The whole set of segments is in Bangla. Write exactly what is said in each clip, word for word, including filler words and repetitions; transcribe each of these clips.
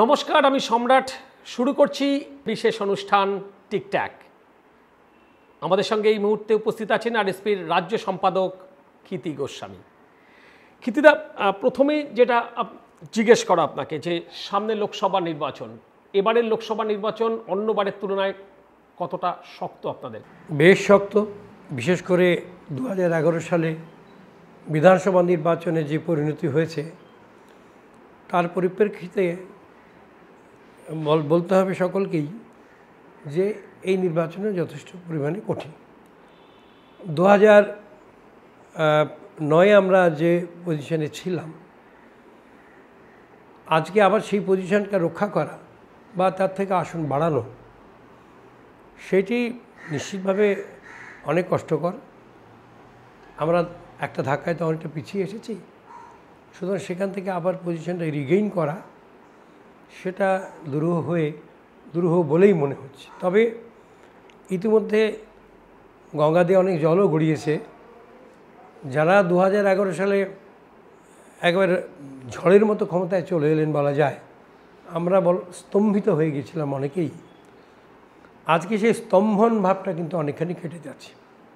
নমস্কার, আমি সম্রাট। শুরু করছি বিশেষ অনুষ্ঠান টিকট্যাক। আমাদের সঙ্গে এই মুহূর্তে উপস্থিত আছেন আরএসপির রাজ্য সম্পাদক ক্ষিতি গোস্বামী। ক্ষিতিদা, প্রথমেই যেটা জিজ্ঞেস করা আপনাকে, যে সামনে লোকসভা নির্বাচন, এবারের লোকসভা নির্বাচন অন্যবারের তুলনায় কতটা শক্ত আপনাদের? বেশ শক্ত। বিশেষ করে দু হাজার এগারো সালে বিধানসভা নির্বাচনে যে পরিণতি হয়েছে তার পরিপ্রেক্ষিতে বলতে হবে সকলকেই যে এই নির্বাচনে যথেষ্ট পরিমাণে কঠিন। দু হাজার নয়ে আমরা যে পজিশনে ছিলাম, আজকে আবার সেই পজিশনকে রক্ষা করা বা তার থেকে আসন বাড়ানো, সেটি নিশ্চিতভাবে অনেক কষ্টকর। আমরা একটা ধাক্কায় তো অনেকটা পিছিয়ে এসেছি, সুতরাং সেখান থেকে আবার পজিশনটা রিগেইন করা সেটা দুরূহ হয়ে দুরূহ বলেই মনে হচ্ছে। তবে ইতিমধ্যে গঙ্গা দিয়ে অনেক জলও গড়িয়েছে। যারা দু হাজার এগারো সালে একবারে ঝড়ের মতো ক্ষমতায় চলে এলেন বলা যায়, আমরা বল স্তম্ভিত হয়ে গেছিলাম অনেকেই। আজকে সেই স্তম্ভন ভাবটা কিন্তু অনেকখানি কেটে যাচ্ছে।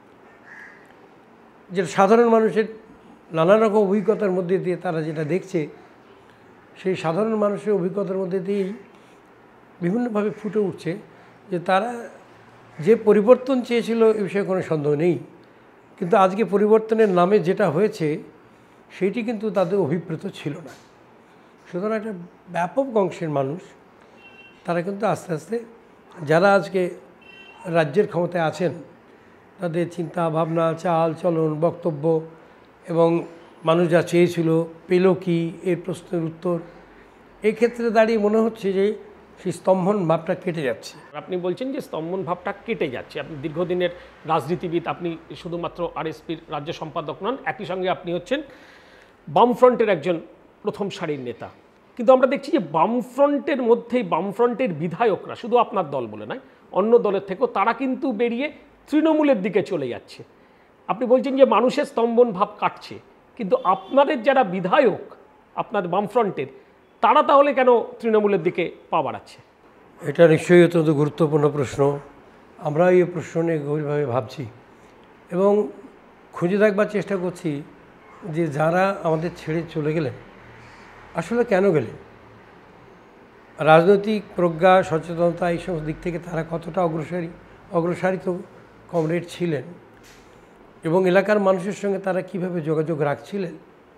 যে সাধারণ মানুষের নানা রকম অভিজ্ঞতার মধ্যে দিয়ে তারা যেটা দেখছে, সেই সাধারণ মানুষের অভিজ্ঞতার মধ্যে দিয়েই বিভিন্নভাবে ফুটে উঠছে যে তারা যে পরিবর্তন চেয়েছিল এ বিষয়ে কোনো সন্দেহ নেই, কিন্তু আজকে পরিবর্তনের নামে যেটা হয়েছে সেইটি কিন্তু তাদের অভিপ্রেত ছিল না। সুতরাং একটা ব্যাপক অংশের মানুষ তারা কিন্তু আস্তে আস্তে, যারা আজকে রাজ্যের ক্ষমতায় আছেন, তাদের চিন্তা ভাবনা, চাল চলন, বক্তব্য এবং মানুষ যা চেয়েছিল পেল কি, এর প্রশ্নের উত্তর, এই ক্ষেত্রে দাঁড়িয়ে মনে হচ্ছে যে সেই স্তম্ভন ভাবটা কেটে যাচ্ছে। আপনি বলছেন যে স্তম্ভন ভাবটা কেটে যাচ্ছে। আপনি দীর্ঘদিনের রাজনীতিবিদ, আপনি শুধুমাত্র আরএসপির রাজ্য সম্পাদক নন, একই সঙ্গে আপনি হচ্ছেন বামফ্রন্টের একজন প্রথম সারির নেতা। কিন্তু আমরা দেখছি যে বামফ্রন্টের মধ্যেই বামফ্রন্টের বিধায়করা, শুধু আপনার দল বলে নয়, অন্য দলের থেকেও তারা কিন্তু বেরিয়ে তৃণমূলের দিকে চলে যাচ্ছে। আপনি বলছেন যে মানুষের স্তম্ভন ভাব কাটছে, কিন্তু আপনাদের যারা বিধায়ক আপনাদের বামফ্রন্টের, তারা তাহলে কেন তৃণমূলের দিকে পা বাড়াচ্ছে? এটা নিশ্চয়ই অত্যন্ত গুরুত্বপূর্ণ প্রশ্ন। আমরা এই প্রশ্ন নিয়ে গভীরভাবে ভাবছি এবং খুঁজে দেখবার চেষ্টা করছি যে যারা আমাদের ছেড়ে চলে গেলেন আসলে কেন গেলেন। রাজনৈতিক প্রজ্ঞা, সচেতনতা, এই সমস্ত দিক থেকে তারা কতটা অগ্রসরী অগ্রসারিত কমরেড ছিলেন এবং এলাকার মানুষের সঙ্গে তারা কিভাবে যোগাযোগ রাখছিলেন,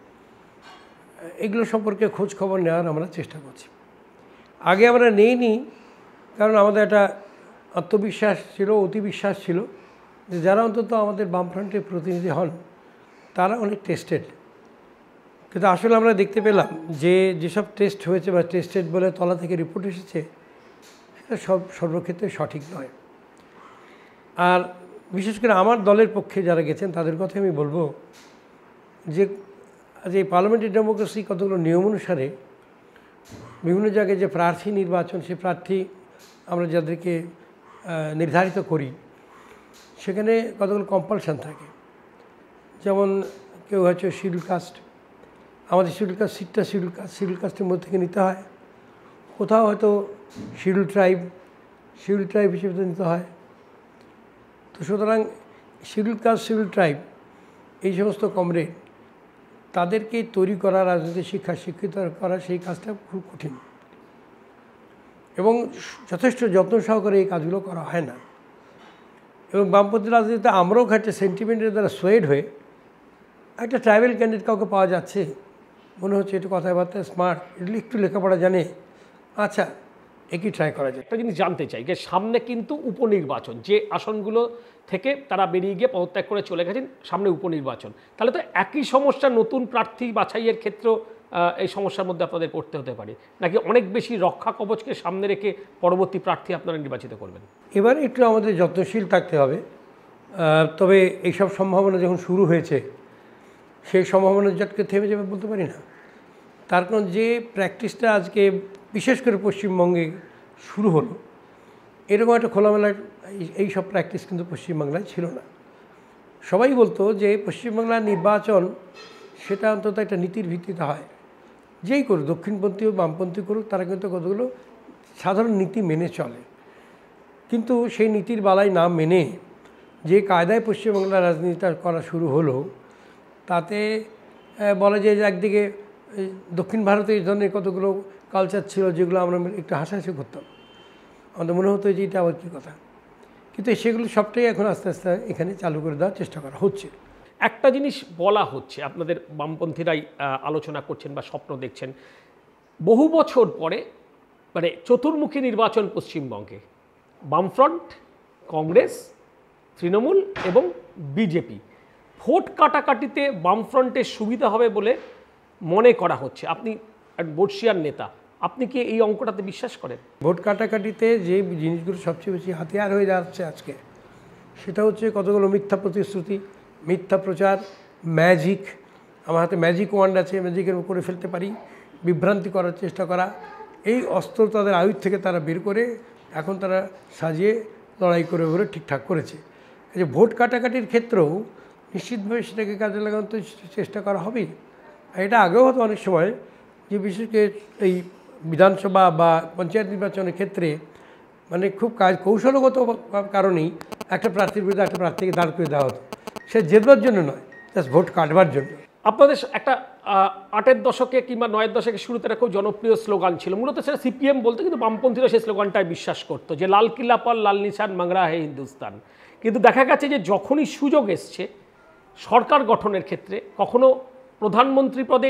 এগুলো সম্পর্কে খোঁজ খবর নেওয়ার আমরা চেষ্টা করছি। আগে আমরা নেইনি, কারণ আমাদের একটা আত্মবিশ্বাস ছিল, অতি বিশ্বাস ছিল যে যারা অন্তত আমাদের বামফ্রন্টের প্রতিনিধি হন তারা অনেক টেস্টেড। কিন্তু আসলে আমরা দেখতে পেলাম যে যেসব টেস্ট হয়েছে বা টেস্টেড বলে তলা থেকে রিপোর্ট এসেছে, সেটা সব সর্বক্ষেত্রে সঠিক নয়। আর বিশেষ করে আমার দলের পক্ষে যারা গেছেন তাদের কথা আমি বলবো যে যে পার্লামেন্টারি ডেমোক্রেসি কতগুলো নিয়ম অনুসারে বিভিন্ন জায়গায় যে প্রার্থী নির্বাচন, সে প্রার্থী আমরা যাদেরকে নির্ধারিত করি সেখানে কতগুলো কম্পালশন থাকে। যেমন কেউ হচ্ছে শিডিউল কাস্ট, আমাদের শিডিউল কাস্ট সিটটা শিডিউল কাস্ট শিডিউল কাস্টের মধ্যে থেকে নিতে হয়। কোথাও হয়তো শিডিউল ট্রাইব শিডিউল ট্রাইব হিসেবে নিতে হয়। তো সুতরাং শিডিউল কাস্ট, শিডিউল ট্রাইব, এই সমস্ত কমরেড, তাদেরকে তৈরি করা, রাজনৈতিক শিক্ষা শিক্ষিত করা, সেই কাজটা খুব কঠিন এবং যথেষ্ট যত্ন সহকারে এই কাজগুলো করা হয় না। এবং বামপন্থী রাজনীতিতে আমরাও একটা সেন্টিমেন্টের দ্বারা সোয়েড হয়ে একটা ট্রাইবাল ক্যান্ডিডেট কাউকে পাওয়া যাচ্ছে, মনে হচ্ছে একটু কথাবার্তা স্মার্ট, একটু লেখাপড়া জানে, আচ্ছা একই ট্রাই করা যায়। একটা জিনিস জানতে চাই যে সামনে কিন্তু উপনির্বাচন, যে আসনগুলো থেকে তারা বেরিয়ে গিয়ে পদত্যাগ করে চলে গেছেন, সামনে উপনির্বাচন, তাহলে তো একই সমস্যা নতুন প্রার্থী বাছাইয়ের ক্ষেত্রেও এই সমস্যার মধ্যে আপনাদের পড়তে হতে পারে, নাকি অনেক বেশি রক্ষা কবচকে সামনে রেখে পরবর্তী প্রার্থী আপনারা নির্বাচিত করবেন? এবার একটু আমাদের যত্নশীল থাকতে হবে। তবে এইসব সম্ভাবনা যখন শুরু হয়েছে, সেই সম্ভাবনা যাকে থেমে যাবে বলতে পারি না। তার কারণ যে প্র্যাকটিসটা আজকে বিশেষ করে পশ্চিমবঙ্গে শুরু হলো, এরকম একটা খোলামেলা এই সব প্র্যাকটিস কিন্তু পশ্চিমবাংলায় ছিল না। সবাই বলতো যে পশ্চিমবাংলার নির্বাচন সেটা অন্তত একটা নীতির ভিত্তিতে হয়, যেই করুক, দক্ষিণপন্থী হোক বামপন্থী করুক, তারা কিন্তু কতগুলো সাধারণ নীতি মেনে চলে। কিন্তু সেই নীতির বালাই না মেনে যে কায়দায় পশ্চিমবাংলার রাজনীতিটা করা শুরু হলো, তাতে বলা যায় যে একদিকে দক্ষিণ ভারতে এই ধরনের কতগুলো কালচার ছিল যেগুলো আমরা একটু হাসাহাসি করতাম, আমাদের মনে হতো যে এটা আবার কী কথা, কিন্তু সেগুলো সবটাই এখন আস্তে আস্তে এখানে চালু করে দেওয়ার চেষ্টা করা হচ্ছে। একটা জিনিস বলা হচ্ছে, আপনাদের বামপন্থীরাই আলোচনা করছেন বা স্বপ্ন দেখছেন, বহু বছর পরে মানে চতুর্মুখী নির্বাচন পশ্চিমবঙ্গে, বামফ্রন্ট, কংগ্রেস, তৃণমূল এবং বিজেপি, ভোট কাটাকাটিতে বামফ্রন্টের সুবিধা হবে বলে মনে করা হচ্ছে। আপনি এক বর্ষিয়ার নেতা, আপনি কি এই অঙ্কটাতে বিশ্বাস করেন? ভোট কাটাকাটিতে যে জিনিসগুলো সবচেয়ে বেশি হাতিয়ার হয়ে যাচ্ছে আজকে, সেটা হচ্ছে কতগুলো মিথ্যা প্রতিশ্রুতি, মিথ্যা প্রচার, ম্যাজিক। আমার হাতে ম্যাজিক ওয়ান্ড আছে, ম্যাজিকের করে ফেলতে পারি, বিভ্রান্তি করার চেষ্টা করা, এই অস্ত্র তাদের আয়ুর থেকে তারা বের করে এখন তারা সাজিয়ে লড়াই করে বলে ঠিকঠাক করেছে। যে ভোট কাটাকাটির ক্ষেত্রেও নিশ্চিতভাবে সেটাকে কাজে লাগানোর তো চেষ্টা করা হবেই। এটা আগেও হতো অনেক সময়, যে বিশেষ করে এই বিধানসভা বা পঞ্চায়েত নির্বাচনের ক্ষেত্রে মানে খুব কাজ কৌশলগত কারণেই একটা প্রার্থীর বিরুদ্ধে একটা প্রার্থীকে দাঁড় করে দেওয়া হতো, সে জেতবার জন্য নয়, জাস্ট ভোট কাটবার জন্য। আপনাদের একটা আটের দশকে কিংবা নয়ের দশকে শুরুতে একটা খুব জনপ্রিয় স্লোগান ছিল, মূলত সেটা সিপিএম বলতো, কিন্তু বামপন্থীরা সেই স্লোগানটায় বিশ্বাস করতো যে লাল কিল্লা পর লাল নিশান মাংরা হে হিন্দুস্তান। কিন্তু দেখা গেছে যে যখনই সুযোগ এসছে সরকার গঠনের ক্ষেত্রে, কখনো প্রধানমন্ত্রী পদে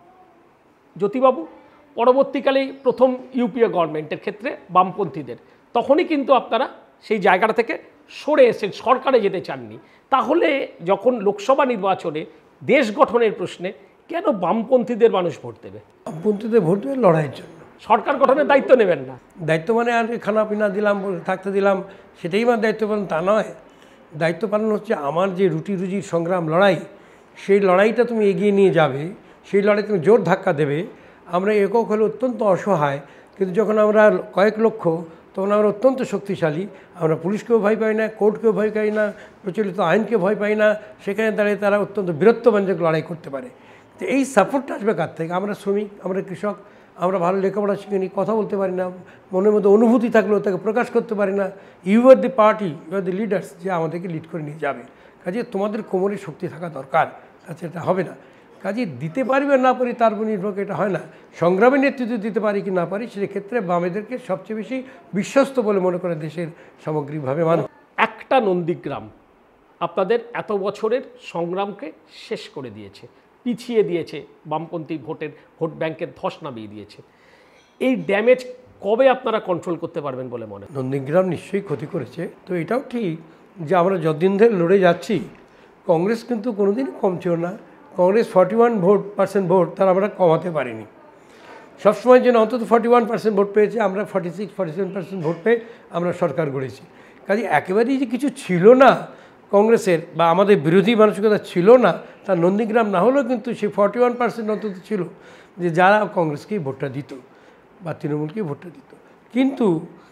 জ্যোতিবাবু, পরবর্তীকালেই প্রথম ইউপিএ গভর্নমেন্টের ক্ষেত্রে বামপন্থীদের, তখনই কিন্তু আপনারা সেই জায়গাটা থেকে সরে এসেছেন, সরকারে যেতে চাননি। তাহলে যখন লোকসভা নির্বাচনে দেশ গঠনের প্রশ্নে কেন বামপন্থীদের মানুষ ভোট দেবে? বামপন্থীদের ভোট দেবে লড়াইয়ের জন্য, সরকার গঠনের দায়িত্ব নেবেন না। দায়িত্ব মানে আর খানা পিনা দিলাম, থাকতে দিলাম, সেটাই আমার দায়িত্ব পালন তা নয়। দায়িত্ব পালন হচ্ছে আমার যে রুটি রুজির সংগ্রাম, লড়াই, সেই লড়াইটা তুমি এগিয়ে নিয়ে যাবে, সেই লড়াই তুমি জোর ধাক্কা দেবে। আমরা একক হলে অত্যন্ত অসহায়, কিন্তু যখন আমরা কয়েক লক্ষ তখন আমরা অত্যন্ত শক্তিশালী। আমরা পুলিশকেও ভয় পাই না, কোর্টকেও ভয় পাই না, প্রচলিত আইনকে ভয় পাই না। সেখানে দাঁড়িয়ে তারা অত্যন্ত বীরত্ববাঞ্জক লড়াই করতে পারে। তো এই সাপোর্টটা আসবে কার থেকে? আমরা শ্রমিক, আমরা কৃষক, আমরা ভালো লেখাপড়া শিখিনি, কথা বলতে পারি না, মনের মধ্যে অনুভূতি থাকলেও তাকে প্রকাশ করতে পারি না। You are the party, you are the leaders, যে আমাদেরকে লিড করে নিয়ে যাবে। কাজে তোমাদের কোমরে শক্তি থাকা দরকার, কাজে এটা হবে না। কাজে দিতে পারবে না পারি তার উপর নির্ভর করে এটা হয় না। সংগ্রামী নেতৃত্ব দিতে পারি কি না পারি, সেক্ষেত্রে বামেদেরকে সবচেয়ে বেশি বিশ্বস্ত বলে মনে করে দেশের সামগ্রিকভাবে মানুষ। একটা নন্দীগ্রাম আপনাদের এত বছরের সংগ্রামকে শেষ করে দিয়েছে, পিছিয়ে দিয়েছে, বামপন্থী ভোটের ভোট ব্যাংকের ধস নামিয়ে দিয়েছে। এই ড্যামেজ কবে আপনারা কন্ট্রোল করতে পারবেন বলে মনে হয়? নন্দীগ্রাম নিশ্চয়ই ক্ষতি করেছে। তো এটাও ঠিক যে আমরা যতদিন ধরে লড়ে যাচ্ছি, কংগ্রেস কিন্তু কোনোদিন কম ছিল না। Congress forty one vote percent vote তার আমরা কমাতে পারিনি। সবসময়ের জন্য অন্তত ফর্টি ওয়ান পার্সেন্ট ভোট পেয়েছে, আমরা forty six forty seven percent vote পেয়ে আমরা সরকার গড়েছি। কাজে একেবারেই যে কিছু ছিল না কংগ্রেসের বা আমাদের বিরোধী মানসিকতা ছিল না, তার নন্দীগ্রাম না হলেও কিন্তু সেই ফর্টি ওয়ান পার্সেন্ট অন্তত ছিল যে যারা কংগ্রেসকেই ভোটটা দিত বা তৃণমূলকেই ভোটটা দিত। কিন্তু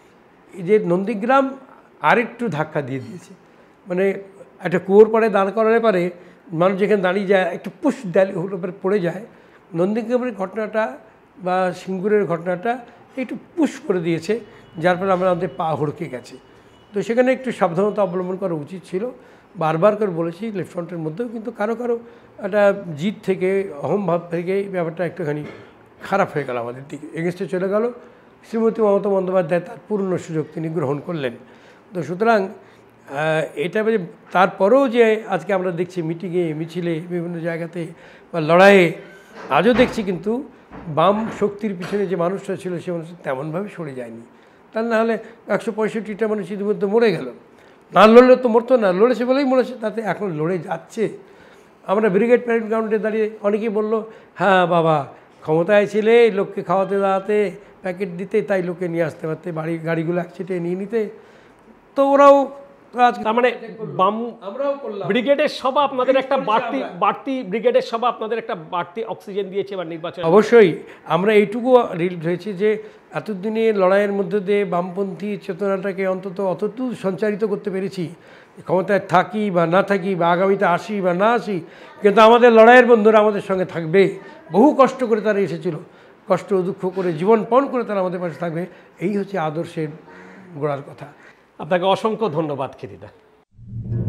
এই যে নন্দীগ্রাম আরেকটু ধাক্কা দিয়ে দিয়েছে, মানে একটা কুয়োর পরে দাঁড় করার পরে মানুষ যেখানে দাঁড়িয়ে যায় একটু পুশ দেয় উপরে পড়ে যায়। নন্দীগ্রামের ঘটনাটা বা সিঙ্গুরের ঘটনাটা একটু পুশ করে দিয়েছে, যার ফলে আমরা আমাদের পা হড়কে গেছে। তো সেখানে একটু সাবধানতা অবলম্বন করা উচিত ছিল। বারবার করে বলেছি লেফট ফ্রন্টের মধ্যেও, কিন্তু কারো কারো একটা জিদ থেকে, অহমভাব থেকে এই ব্যাপারটা একটুখানি খারাপ হয়ে গেল, আমাদের দিকে এগেনস্টে চলে গেল। শ্রীমতী মমতা বন্দ্যোপাধ্যায় তার পূর্ণ সুযোগ তিনি গ্রহণ করলেন। তো সুতরাং এটা তারপরেও যে আজকে আমরা দেখছি মিটিংয়ে, মিছিলে, বিভিন্ন জায়গাতে বা লড়াইয়ে, আজও দেখছি কিন্তু বাম শক্তির পিছনে যে মানুষটা ছিল সে মানুষ তেমনভাবে সরে যায়নি। তা না হলে একশো পঁয়ষট্টিটা মানুষ ইতিমধ্যে মরে গেল। না লড়লে তো মরতো না, লড়েছে বলেই মরেছে, তাতে এখন লড়ে যাচ্ছে। আমরা ব্রিগেড প্যারেড গ্রাউন্ডে দাঁড়িয়ে অনেকেই বললো, হ্যাঁ বাবা ক্ষমতায় ছিলে লোককে খাওয়াতে দাওয়াতে, প্যাকেট দিতে, তাই লোকে নিয়ে আসতে পারতে, বাড়ি গাড়িগুলো একচিটে নিয়ে নিতে। তো ওরাও তার মানে বাম ব্রিগেডের সভা আপনাদের একটা বাড়তি বাড়তি ব্রিগেডের সভা আপনাদের একটা বাড়তি অক্সিজেন দিয়েছে বা নির্বাচন। অবশ্যই আমরা এইটুকু রিলিভ হয়েছে যে এতদিনের লড়াইয়ের মধ্যে দিয়ে বামপন্থী চেতনাটাকে অন্তত অতটুকু সঞ্চারিত করতে পেরেছি ক্ষমতায় থাকি বা না থাকি বা আগামীতে আসি বা না আসি, কিন্তু আমাদের লড়াইয়ের বন্ধুরা আমাদের সঙ্গে থাকবে। বহু কষ্ট করে তারা এসেছিল, কষ্ট দুঃখ করে জীবন পণ করে তারা আমাদের পাশে থাকবে। এই হচ্ছে আদর্শের গোড়ার কথা। আপনাকে অসংখ্য ধন্যবাদ খিদিদা।